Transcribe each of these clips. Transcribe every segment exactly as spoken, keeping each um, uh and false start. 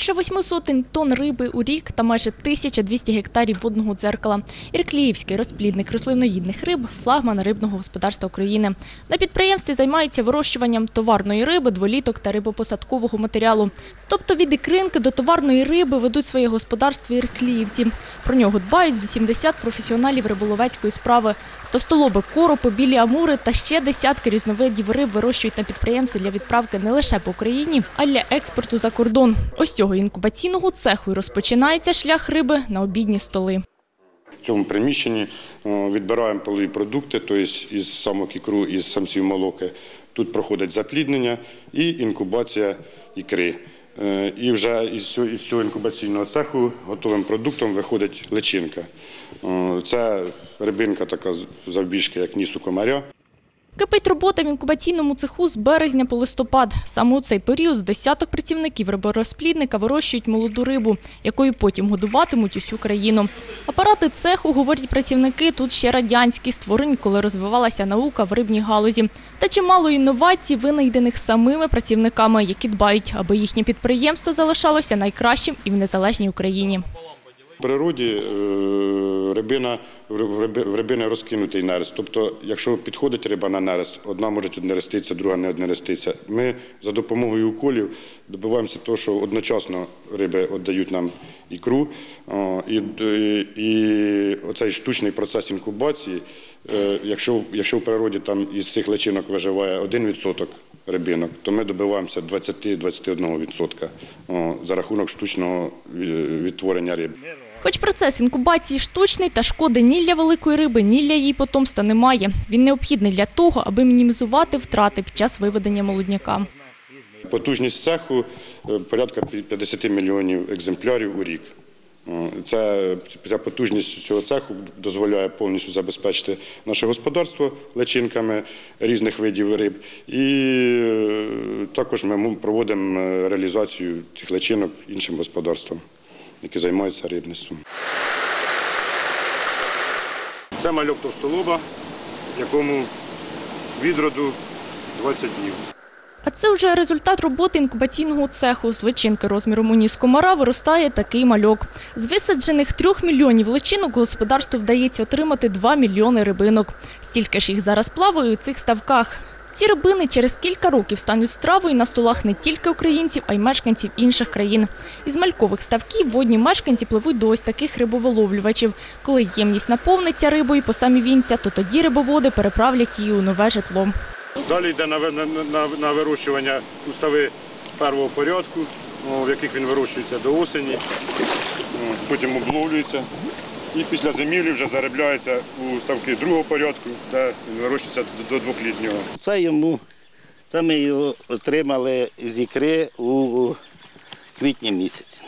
Більше восьми сотень тонн риби у рік та майже тисяча двісті гектарів водного дзеркала. Іркліївський розплідник рослиноїдних риб – флагман рибного господарства України. На підприємстві займаються вирощуванням товарної риби, дволіток та рибопосадкового матеріалу. Тобто від ікринки до товарної риби ведуть своє господарство іркліївці. Про нього дбають з вісімдесят професіоналів риболовецької справи. Товстолоби, коропи, білі амури та ще десятки різновидів риб вирощують на підприємстві для відправки не лише по Україні, а й для експорту за кордон. Ось цього інкубаційного цеху і розпочинається шлях риби на обідні столи. В цьому приміщенні відбираємо полові продукти, тобто із самок ікру, із самців молоки. Тут проходить запліднення і інкубація ікри. І вже із цього інкубаційного цеху готовим продуктом виходить личинка. Це рибинка така завбільшки, як ніс у комаря. Кипить робота в інкубаційному цеху з березня по листопад. Саме у цей період з десяток працівників риборозплідника вирощують молоду рибу, якою потім годуватимуть усю країну. Апарати цеху, говорять працівники, тут ще радянські, створені, коли розвивалася наука в рибній галузі. Та чимало інновацій, винайдених самими працівниками, які дбають, аби їхнє підприємство залишалося найкращим і в незалежній Україні. В природі рибина, в рибини розкинутий нерест. Тобто, якщо підходить риба на нерест, одна може однереститися, друга не однереститься. Ми за допомогою уколів добиваємося того, що одночасно риби віддають нам ікру. І, і, і оцей штучний процес інкубації, якщо, якщо в природі там із цих личинок виживає один відсоток рибинок, то ми добиваємося двадцять - двадцять один відсоток за рахунок штучного відтворення риби. Хоч процес інкубації штучний, та шкоди ні для великої риби, ні для її потомства немає. Він необхідний для того, аби мінімізувати втрати під час виведення молодняка. Потужність цеху – порядка п'ятдесят мільйонів екземплярів у рік. Ця, ця потужність цього цеху дозволяє повністю забезпечити наше господарство личинками різних видів риб. І також ми проводимо реалізацію цих личинок іншим господарствам, які займаються рибництвом. Це мальок товстолоба, якому від роду двадцять днів. А це вже результат роботи інкубаційного цеху. З личинки розміром у ніс комара виростає такий мальок. З висаджених трьох мільйонів личинок господарству вдається отримати два мільйони рибинок. Стільки ж їх зараз плаває у цих ставках. Ці рибини через кілька років стануть стравою на столах не тільки українців, а й мешканців інших країн. Із малькових ставків водні мешканці пливуть до ось таких рибовиловлювачів. Коли ємність наповниться рибою по самі вінця, то тоді рибоводи переправлять її у нове житло. Далі йде на, на, на, на вирощування устави першого порядку, в яких він вирощується до осені, потім обловлюється і після зимівлі вже заробляється у ставки другого порядку, де він вирощується до двохлітнього. Це йому, це ми його отримали з ікри у квітні місяці.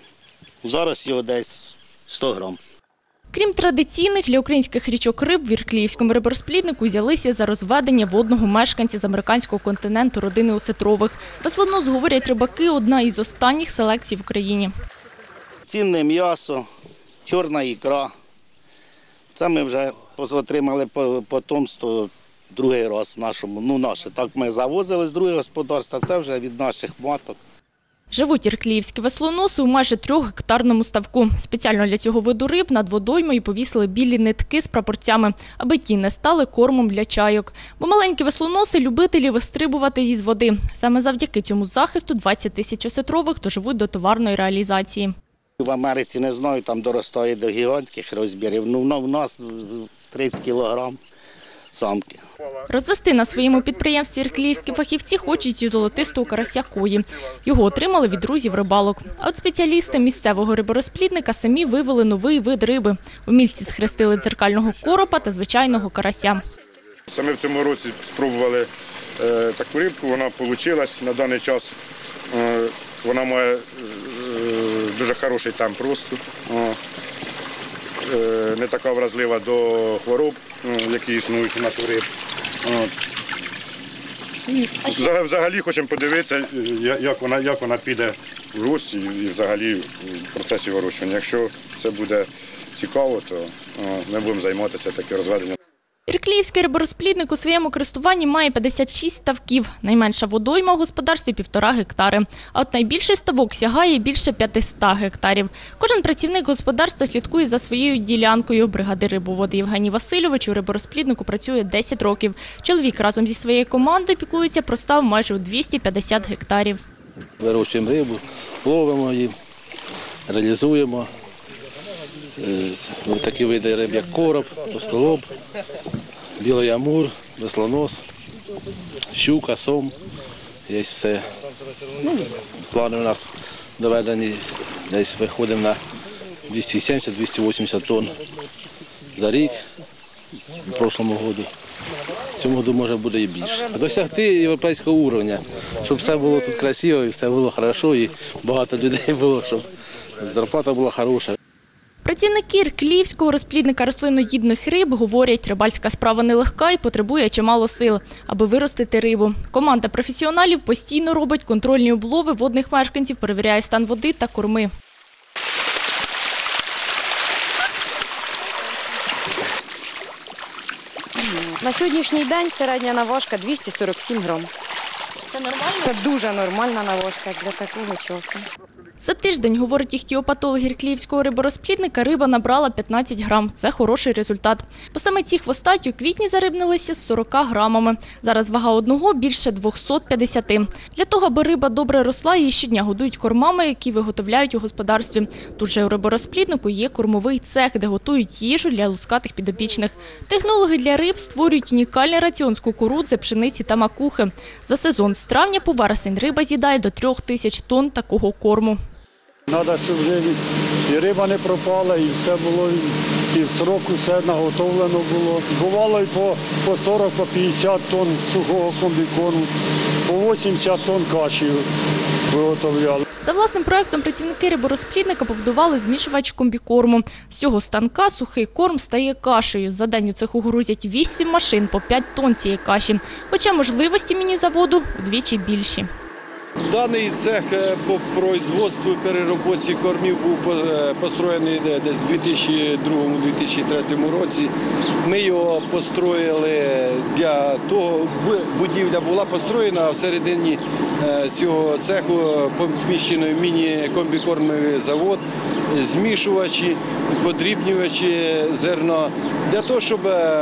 Зараз його десь сто грам. Крім традиційних для українських річок риб, в іркліївському риборозпліднику взялися за розведення водного мешканця з американського континенту родини Осетрових. Веслонос, говорять рибаки, одна із останніх селекцій в Україні. Цінне м'ясо, чорна ікра. Це ми вже отримали потомство другий раз в нашому, ну наше. Так ми завозили з другого господарства, це вже від наших маток. Живуть іркліївські веслоноси у майже трьохгектарному ставку. Спеціально для цього виду риб над водоймою повісили білі нитки з прапорцями, аби ті не стали кормом для чайок. Бо маленькі веслоноси – любителі вистрибувати із води. Саме завдяки цьому захисту двадцять тисяч осетрових доживуть до товарної реалізації. В Америці, не знаю, там доростає до гігантських розмірів. Ну, в нас тридцять кілограм самки. Розвести на своєму підприємстві іркліївські фахівці хочуть і золотистого карася кої. Його отримали від друзів рибалок. А от спеціалісти місцевого риборозплідника самі вивели новий вид риби. Умільці схрестили дзеркального коропа та звичайного карася. Саме в цьому році спробували е, таку рибку, вона вийшла на даний час. Е, вона має е, дуже хороший темп росту. Е, не така вразлива до хвороб, які існують у нас у риб. Взагалі хочемо подивитися, як вона, як вона піде в рості і взагалі в процесі вирощування. Якщо це буде цікаво, то ми будемо займатися таким розведенням. Іркліївський риборозплідник у своєму користуванні має п'ятдесят шість ставків. Найменша водойма у господарстві – півтора гектари. А от найбільший ставок сягає більше п'ятисот гектарів. Кожен працівник господарства слідкує за своєю ділянкою. Бригадир рибоводу Євгеній Васильович у риборозпліднику працює десять років. Чоловік разом зі своєю командою піклується про став майже у двісті п'ятдесят гектарів. Вирощуємо рибу, ловимо її, реалізуємо. Ось такі види риб, як короб, товстолоб, білий амур, веслонос, щука, сом. Є все. Ну, плани у нас доведені, десь виходимо на двісті сімдесят - двісті вісімдесят тонн за рік, в прошлому році. В цьому році, може, буде і більше. Досягти європейського рівня, щоб все було тут красиво, і все було добре, і багато людей було, щоб зарплата була хороша. Працівники Іркліївського розплідника рослиноїдних риб говорять, рибальська справа нелегка і потребує чимало сил, аби виростити рибу. Команда професіоналів постійно робить контрольні облови водних мешканців, перевіряє стан води та корми. На сьогоднішній день середня наважка двісті сорок сім грам. Це нормально? Це дуже нормальна наважка для такого часу. За тиждень, говорить іхтіопатолог Іркліївського риборозплідника, риба набрала п'ятнадцять грам. Це хороший результат. Бо саме ці хвостаті у квітні зарибнилися з сорока грамами. Зараз вага одного більше двохсот п'ятдесят. Для того, аби риба добре росла, її щодня годують кормами, які виготовляють у господарстві. Тут же у риборозпліднику є кормовий цех, де готують їжу для лускатих підопічних. Технологи для риб створюють унікальний раціон з кукурудзи, пшениці та макухи. За сезон з травня по вересень риба з'їдає до трьох тисяч тонн такого корму. Треба, щоб вже і риба не пропала, і все було, і в срок все наготовлено було. Бувало і по, по сорок - по п'ятдесят тонн сухого комбікорму, по вісімдесят тонн каші виготовляли. За власним проєктом працівники риборозплідника побудували змішувач комбікорму. З цього станка сухий корм стає кашею. За день у цеху грузять вісім машин по п'ять тонн цієї каші. Хоча можливості міні-заводу удвічі більші. Даний цех по производству і переробці кормів був построєний десь у дві тисячі другому - дві тисячі третьому році. Ми його построїли для того, будівля була построєна, а всередині цього цеху поміщено міні-комбікормовий завод, змішувачі, подрібнювачі зерна, для того, щоб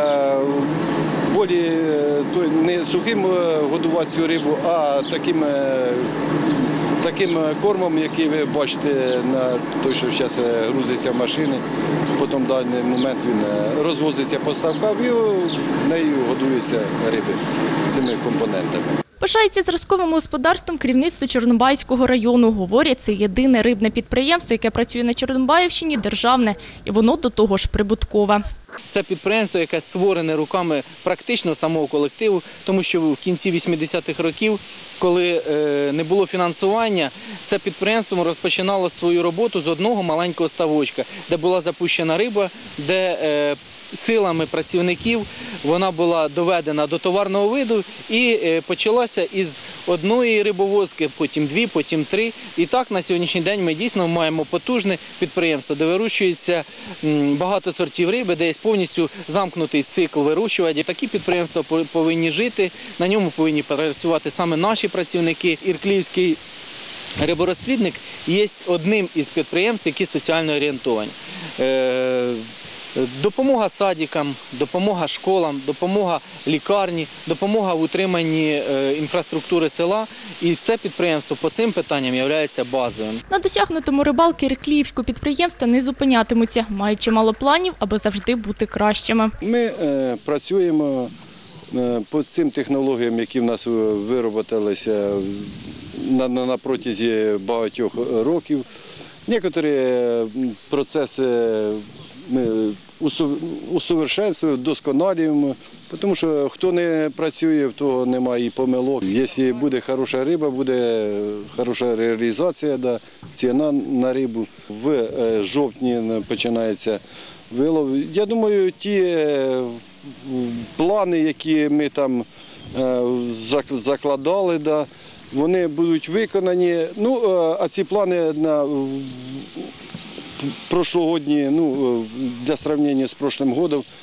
болі не сухим годувати цю рибу, а таким, таким кормом, який ви бачите, на той, що зараз грузиться в машини. Потім в даний момент він розвозиться по ставках і нею годуються риби з цими компонентами. Пишається зразковим господарством керівництво Чорнобаївського району. Говорять, це єдине рибне підприємство, яке працює на Чорнобаївщині, державне, і воно до того ж прибуткове. Це підприємство, яке створене руками практично самого колективу, тому що в кінці вісімдесятих років, коли не було фінансування, це підприємство розпочинало свою роботу з одного маленького ставочка, де була запущена риба, де силами працівників вона була доведена до товарного виду і почалася із одної рибовозки, потім дві, потім три. І так на сьогоднішній день ми дійсно маємо потужне підприємство, де вирощується багато сортів риби, де є повністю замкнутий цикл вирощування. Такі підприємства повинні жити, на ньому повинні працювати саме наші працівники. Іркліївський риборозплідник є одним із підприємств, які соціально орієнтовані. Допомога садикам, допомога школам, допомога лікарні, допомога в утриманні інфраструктури села. І це підприємство по цим питанням є базовим. На досягнутому рибалки Іркліївського підприємства не зупинятимуться. Мають чимало планів, аби завжди бути кращими. Ми е, працюємо е, по цим технологіям, які в нас вироботилися на, на, на протязі багатьох років. Некоторі процеси ми усовершенствуємо, вдосконалюємо, тому що хто не працює, в того немає і помилок. Якщо буде хороша риба, буде хороша реалізація, да, ціна на рибу. В жовтні починається вилов. Я думаю, ті плани, які ми там закладали, да, вони будуть виконані. Ну, а ці плани на прошлогодні, ну, для сравнення з прошлим годом,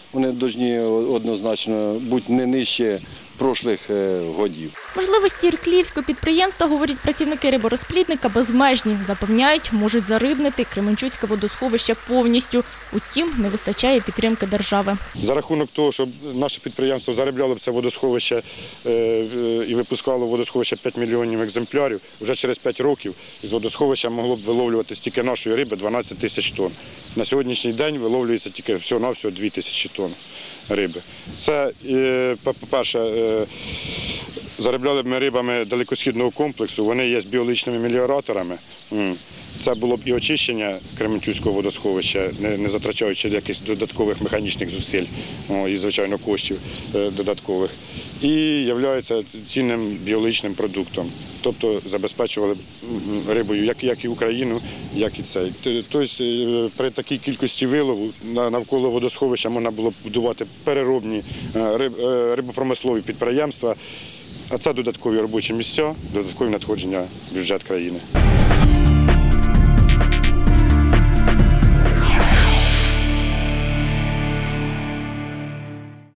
вони повинні однозначно бути не нижче прошлих років. Можливості іркліївського підприємства, говорять працівники риборозплідника, безмежні. Запевняють, можуть зарибнити Кременчуцьке водосховище повністю. Утім, не вистачає підтримки держави. За рахунок того, щоб наше підприємство заробляло б це водосховище і випускало водосховище п'ять мільйонів екземплярів, вже через п'ять років з водосховища могло б виловлювати стільки нашої риби дванадцять тисяч тонн. На сьогоднішній день виловлюється тільки всього-навсього дві тисячі тонн риби. Це, по-перше, заробляли б ми рибами далекосхідного комплексу, вони є біологічними меліораторами. Це було б і очищення Кременчуцького водосховища, не, не затрачаючи якихось додаткових механічних зусиль о, і, звичайно, коштів е, додаткових. І є цінним біологічним продуктом. Тобто забезпечували рибою як, як і Україну, як і цей. Тобто при такій кількості вилову навколо водосховища можна було б будувати переробні риб, рибопромислові підприємства, а це додаткові робочі місця, додаткові надходження в бюджет країни.